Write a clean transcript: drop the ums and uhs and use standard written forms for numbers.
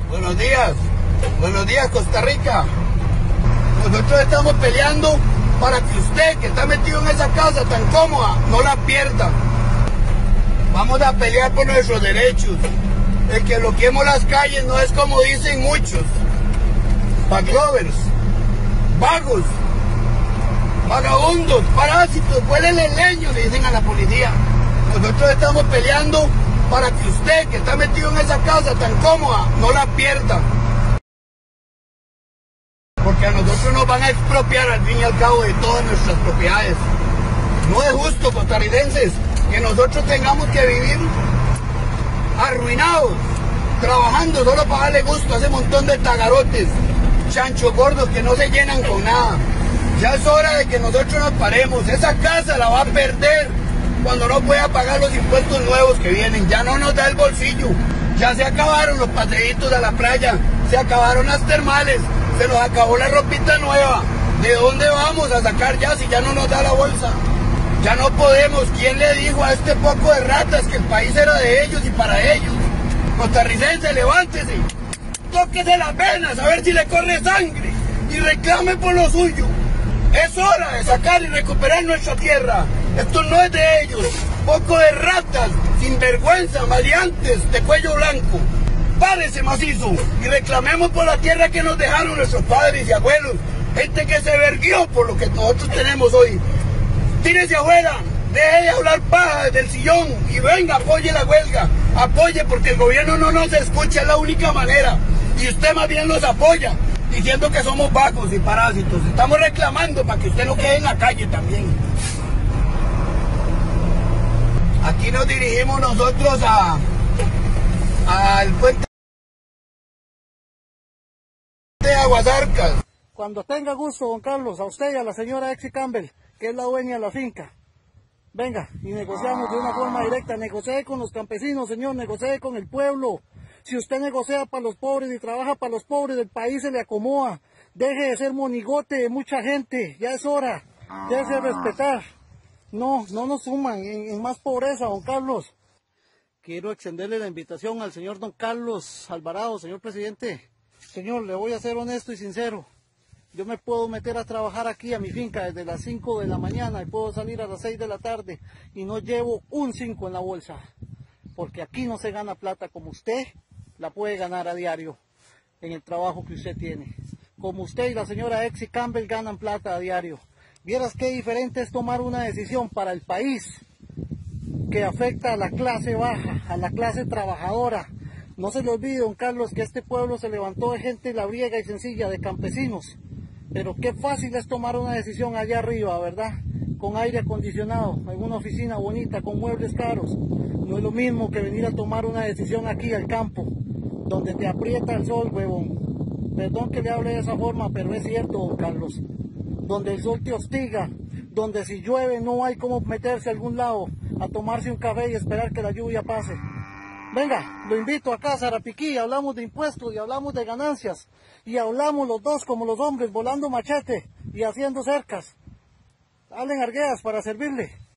Buenos días Costa Rica. Nosotros estamos peleando para que usted que está metido en esa casa tan cómoda no la pierda. Vamos a pelear por nuestros derechos. El que bloqueemos las calles no es como dicen muchos. Backlovers, vagos, vagabundos, parásitos, huélele leño, le dicen a la policía. Nosotros estamos peleando para que usted que está metido en esa casa tan cómoda no la pierda. Porque a nosotros nos van a expropiar al fin y al cabo de todas nuestras propiedades. No es justo, costarricenses, que nosotros tengamos que vivir arruinados, trabajando solo para darle gusto a ese montón de tagarotes, chanchos gordos que no se llenan con nada. Ya es hora de que nosotros nos paremos. Esa casa la va a perder cuando no pueda pagar los impuestos nuevos que vienen. Ya no nos da el bolsillo. Ya se acabaron los paseitos a la playa, se acabaron las termales, se nos acabó la ropita nueva. ¿De dónde vamos a sacar ya si ya no nos da la bolsa? Ya no podemos. ¿Quién le dijo a este poco de ratas que el país era de ellos y para ellos? Costarricense, levántese, tóquese las venas a ver si le corre sangre y reclame por lo suyo. Es hora de sacar y recuperar nuestra tierra. Esto no es de ellos. Poco de ratas, sinvergüenza, maleantes, de cuello blanco. Párese macizo y reclamemos por la tierra que nos dejaron nuestros padres y abuelos. Gente que se verguió por lo que nosotros tenemos hoy. Tírese afuera, deje de hablar paja desde el sillón y venga, apoye la huelga. Apoye porque el gobierno no nos escucha, es la única manera. Y usted más bien nos apoya, diciendo que somos vagos y parásitos. Estamos reclamando para que usted no quede en la calle también. Aquí nos dirigimos nosotros al puente de Aguasarcas. Cuando tenga gusto, don Carlos, a usted y a la señora Exi Campbell, que es la dueña de la finca, venga y negociamos de una forma directa. Negocie con los campesinos, señor, negocie con el pueblo. Si usted negocia para los pobres y trabaja para los pobres, el país se le acomoda. Deje de ser monigote de mucha gente, ya es hora, déjese respetar. No nos suman en más pobreza, don Carlos. Quiero extenderle la invitación al señor don Carlos Alvarado, señor presidente. Señor, le voy a ser honesto y sincero. Yo me puedo meter a trabajar aquí a mi finca desde las 5 de la mañana y puedo salir a las 6 de la tarde y no llevo un 5 en la bolsa. Porque aquí no se gana plata como usted la puede ganar a diario en el trabajo que usted tiene. Como usted y la señora Exi Campbell ganan plata a diario. Vieras qué diferente es tomar una decisión para el país que afecta a la clase baja, a la clase trabajadora. No se le olvide, don Carlos, que este pueblo se levantó de gente labriega y sencilla, de campesinos. Pero qué fácil es tomar una decisión allá arriba, ¿verdad? Con aire acondicionado, en una oficina bonita, con muebles caros. No es lo mismo que venir a tomar una decisión aquí al campo, donde te aprieta el sol, huevón. Perdón que le hable de esa forma, pero es cierto, don Carlos. Donde el sol te hostiga, donde si llueve no hay cómo meterse a algún lado, a tomarse un café y esperar que la lluvia pase. Venga, lo invito acá a Zarapiquí, hablamos de impuestos y hablamos de ganancias, y hablamos los dos como los hombres, volando machete y haciendo cercas. Allen Arguedas para servirle.